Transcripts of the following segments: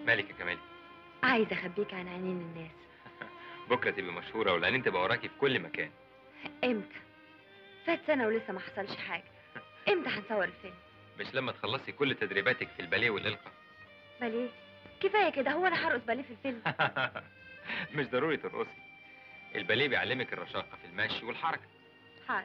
مالك يا كمالي؟ عايزه اخبيك عن عينين الناس. بكره تبقى مشهوره والعينين تبقى وراكي في كل مكان. امتى؟ فات سنه ولسه ما حصلش حاجه. امتى هنصور الفيلم؟ مش لما تخلصي كل تدريباتك في الباليه والإلقاء؟ باليه؟ كفايه كده، هو انا هرقص باليه في الفيلم؟ مش ضروري ترقصي. الباليه بيعلمك الرشاقه في المشي والحركه. حاضر.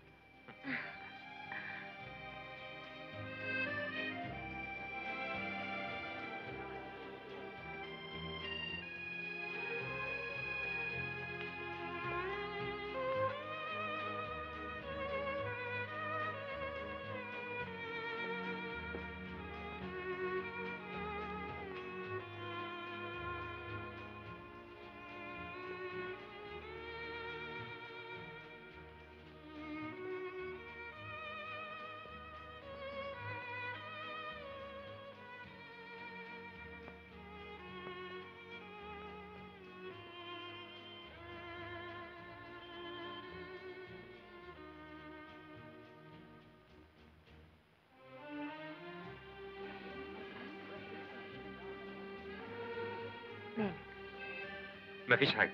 مالك؟ مفيش حاجه.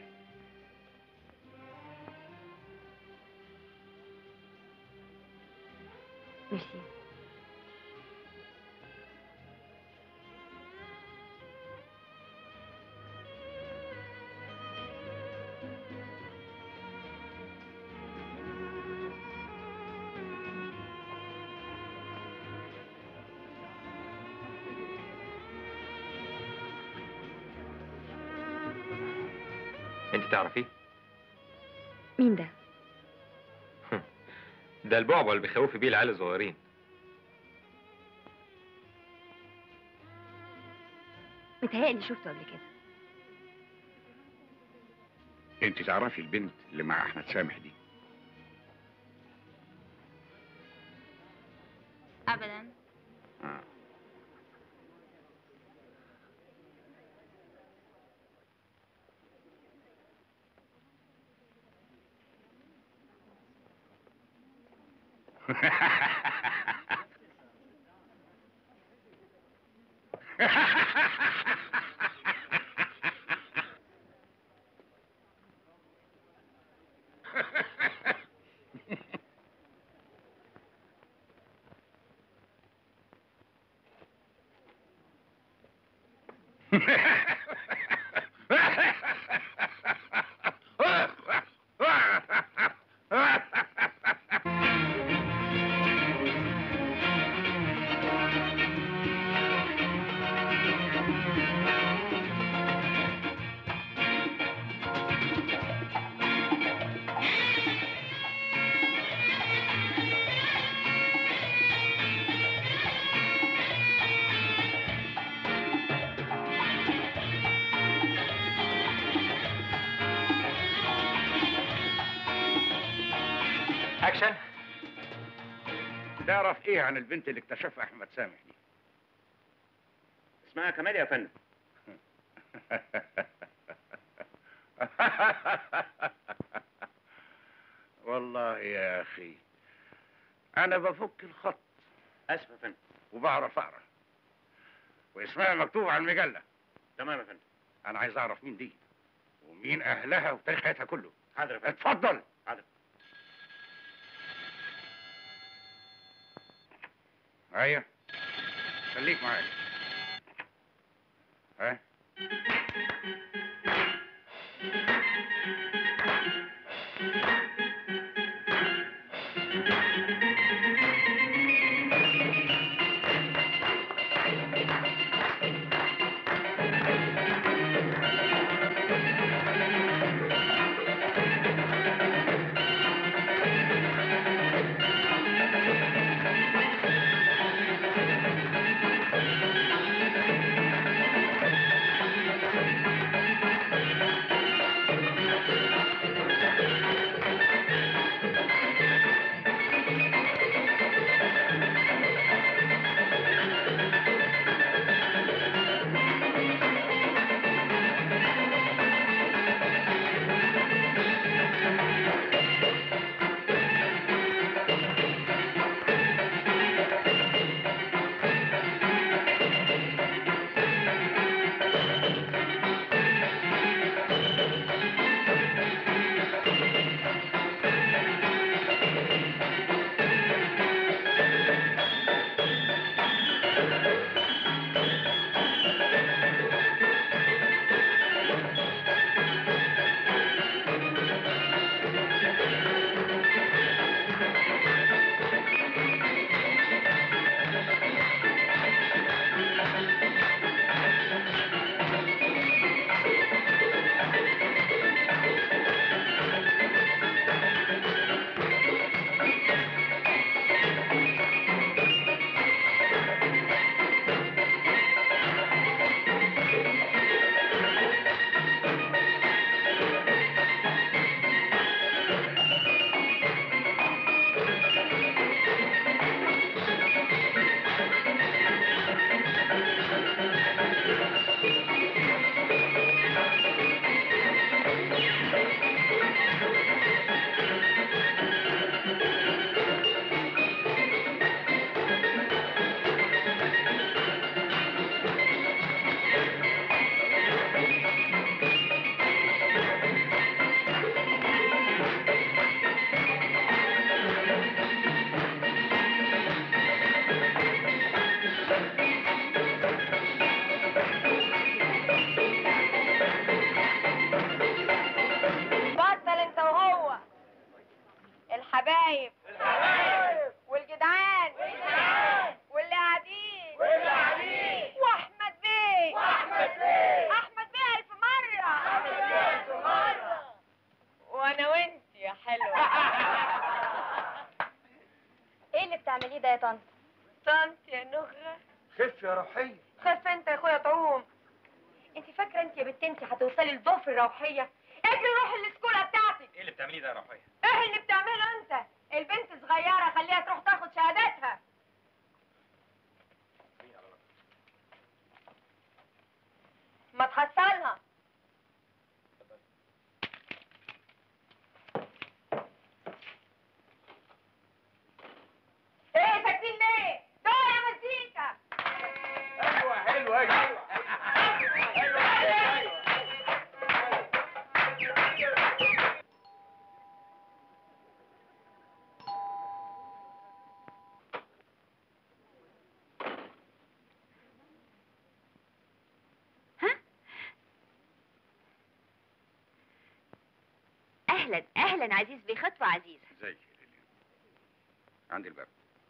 ميرسي. انت تعرفيه؟ مين ده؟ ده البعبع اللي بيخوفوا بيه العيال الصغيرين. متهيألي شفته قبل كده. انت تعرفي البنت اللي مع احمد سامح دي؟ ابدا. آه. اكشن. تعرف ايه عن البنت اللي اكتشفها احمد سامح دي؟ اسمها كمال يا فندم. والله يا اخي انا بفك الخط. اسف يا فندم. وبعرف اقرا، واسمها مكتوب على المجله. تمام يا فندم. انا عايز اعرف مين دي ومين اهلها وتاريخ حياتها كله. حاضر يا فندم. اتفضل. حاضر. ايوه خليك معايا. ها والحبايب والجدعان واللي قاعدين واحمد بيه احمد بيه الف مره وانا وانت يا حلوه. ايه اللي بتعمليه ده يا طنط؟ طنط يا نغه. خف يا روحيه. خف انت يا اخويا طعوم. انت فاكره انت يا بنت انت هتوصلي لضعف الروحيه؟ اجري روحي الاسكوله بتاعتك. ايه اللي بتعمليه ده يا روحيه؟ ايه اللي بتعمله انت؟ البنت صغيره خليها تروح تاخد شهادتها. ما تحصلها. ايه ساكتين ليه؟ دول يا مزيكا. ايوه حلو ايوه. اهلا اهلا عزيز بيه، خطوه عزيزه. ازيك يا ليليان؟ عندي الباب.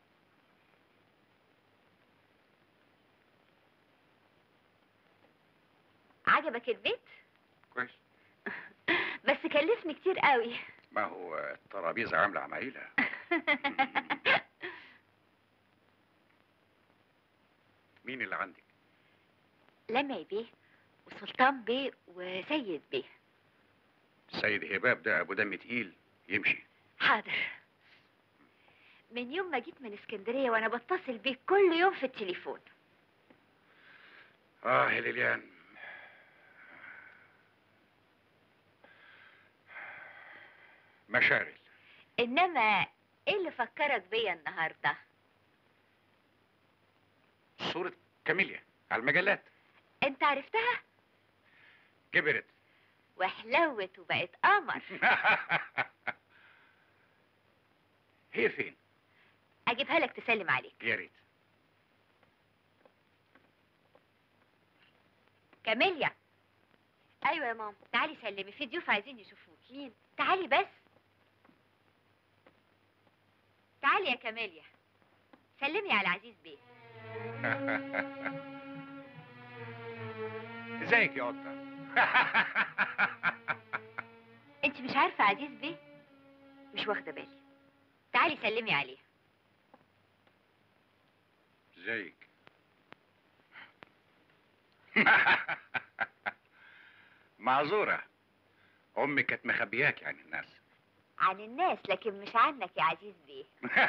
عجبك البيت؟ كويس. بس كلفني كتير قوي. ما هو الترابيزه عامله عمايلها. مين اللي عندك؟ لمعي بيه وسلطان بيه وسيد بيه. السيد هباب ده ابو دم تقيل، يمشي. حاضر. من يوم ما جيت من اسكندريه وانا بتصل بيك كل يوم في التليفون. يا ليليان، مشاغل. انما ايه اللي فكرك بيا النهارده؟ صورة كاميليا على المجلات. انت عرفتها؟ كبرت وحلوت وبقت قمر. هي فين؟ اجيبها لك تسلم عليك. يا ريت. كاميليا. ايوه يا ماما. تعالي سلمي، في ضيوف عايزين يشوفوك. مين؟ تعالي بس. تعالي يا كاميليا، سلمي على عزيز بيه. ازيك يا قطة؟ انت مش عارفه عزيز بيه؟ مش واخده بالي. تعالي سلمي عليه. ازيك؟ معذورة، امي كانت مخبياك عن الناس. عن الناس لكن مش عنك يا عزيز بيه.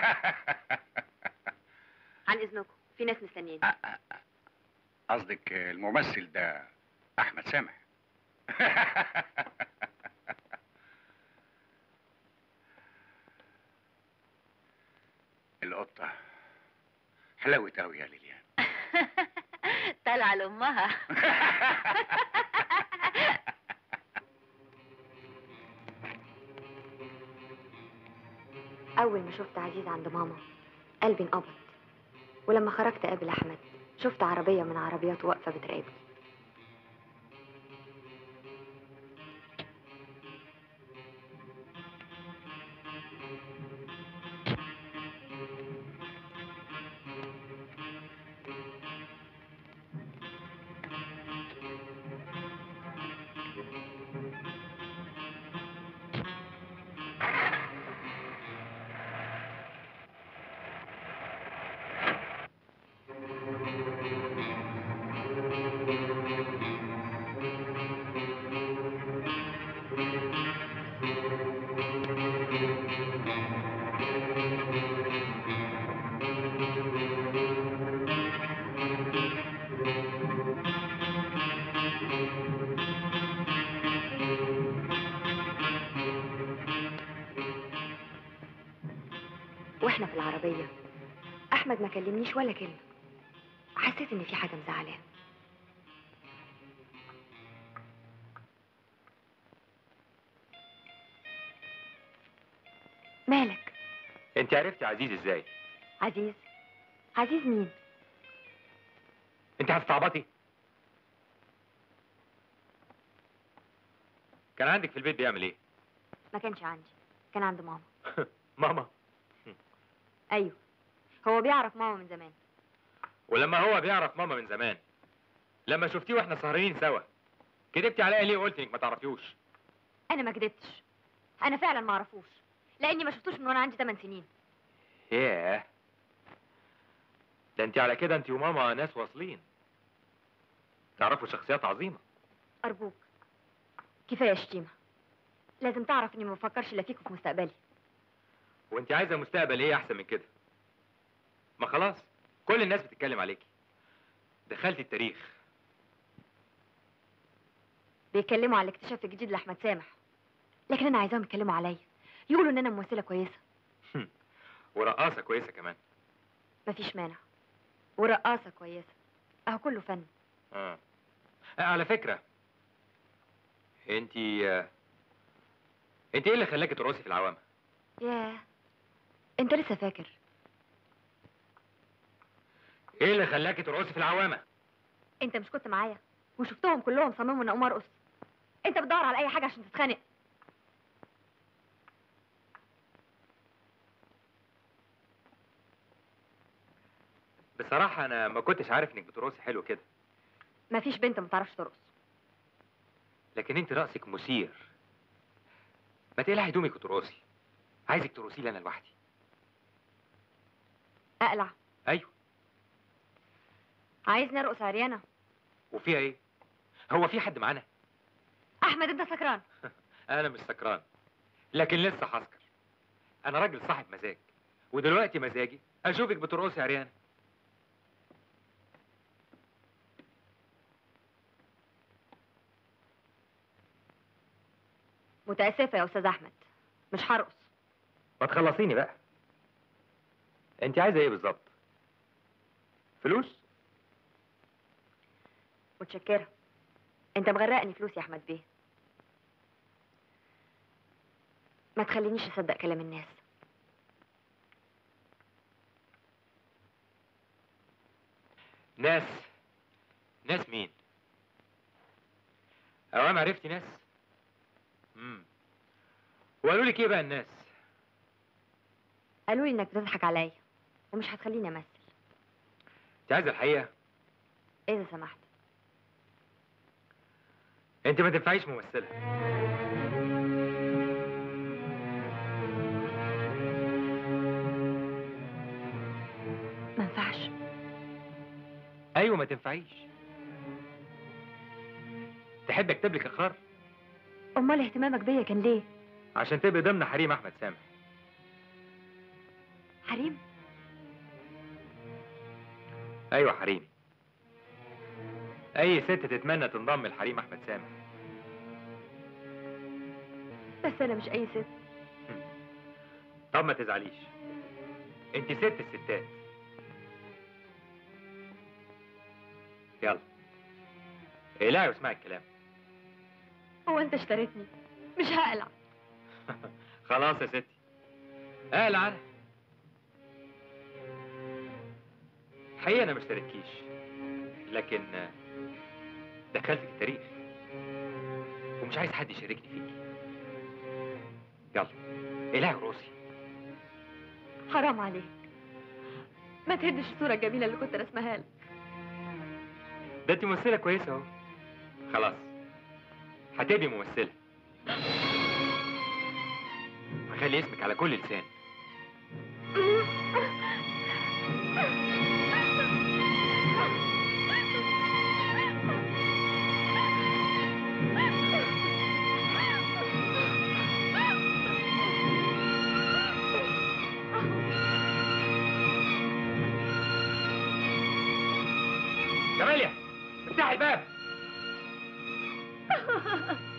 عن اذنكم، في ناس مستنيين. قصدك الممثل ده احمد سامح؟ القطة حلوت قوي يا ليليان. طالعه لامها. اول ما شفت عزيز عند ماما قلبي انقبض، ولما خرجت اقابل احمد شفت عربيه من عربيات واقفه بتراقبني. واحنا في العربيه احمد ما كلمنيش ولا كلمه. حسيت ان في حاجه مزعلاه. مالك؟ انت عرفتي عزيز ازاي؟ عزيز؟ عزيز مين؟ انت هتستعبطي؟ كان عندك في البيت بيعمل ايه؟ ما كانش عندي، كان عند ماما. ماما؟ ايوه، هو بيعرف ماما من زمان. ولما هو بيعرف ماما من زمان، لما شفتيه واحنا سهرانين سوا، كدبتي عليا ليه وقلت انك ما تعرفيوش؟ انا ما كدبتش، انا فعلا ما اعرفوش، لاني ما شفتوش من وانا عندي 8 سنين. ياه، ده انت على كده انت وماما ناس واصلين، تعرفوا شخصيات عظيمة. ارجوك كفايه شتيمه، لازم تعرف اني ما بفكرش الا فيك وفي مستقبلي. وانت عايزة مستقبل ايه احسن من كده؟ ما خلاص، كل الناس بتتكلم عليكي، دخلتي التاريخ. بيتكلموا على الاكتشاف الجديد لاحمد سامح، لكن انا عايزاهم يتكلموا عليا، يقولوا ان انا ممثله كويسه. ورقاصة كويسة كمان. مفيش مانع، ورقاصه كويسه، اهو كله فن. على فكرة، انت انت ايه اللي خلاكي ترقصي في العوامة؟ ياه، انت لسه فاكر؟ ايه اللي خلاكي ترقصي في العوامة؟ انت مش كنت معايا وشفتهم كلهم صمموا ان اقوم ارقص؟ انت بتدور على اي حاجه عشان تتخانق. بصراحة انا ما كنتش عارف انك بترقصي حلو كده. مفيش بنت ما تعرفش ترقص. لكن انت رقصك مثير. ما تقلعي هدومك وترقصي. عايزك ترقصي لي انا لوحدي. اقلع؟ ايوه. عايزني ارقص عريانه؟ وفيها ايه؟ هو في حد معانا؟ احمد انت سكران. انا مش سكران، لكن لسه هسكر. انا راجل صاحب مزاج، ودلوقتي مزاجي اشوفك بترقصي عريانه. متاسفه يا استاذ احمد، مش هرقص. ما تخلصيني بقى. انت عايزه ايه بالظبط؟ فلوس؟ متشكره، انت مغرقني فلوس يا احمد بيه. ما تخلينيش اصدق كلام الناس. ناس؟ ناس مين؟ اوام عرفتي ناس؟ وقالوا لك ايه بقى الناس؟ قالوا لي انك بتضحك عليا ومش هتخليني امثل. انت عايزه الحقيقه؟ اذا سمحت. انت ما تنفعيش ممثله. ما ينفعش؟ ايوه ما تنفعيش. تحب اكتب لك اقرار؟ امال اهتمامك بيا كان ليه؟ عشان تبقي ضمن حريم احمد سامح. حريم؟ ايوه حريمي. اي ست تتمنى تنضم لحريم احمد سامح. بس انا مش اي ست. طب ما تزعليش، انت ست الستات. يلا اقلعي واسمعي الكلام. هو انت اشتريتني؟ مش هقلع. خلاص يا ستي، اقلع انا. حقيقة انا ما اشتريتكيش، لكن دخلتك التاريخ ومش عايز حد يشاركني فيكي. يلا اقلعي ورقصي. حرام عليك، ما تهدش الصورة الجميلة اللي كنت رسمها لك. ده انت ممثلة كويسة اهو. خلاص هتبقي ممثلة. هخلي اسمك على كل لسان. جماليا افتحي الباب.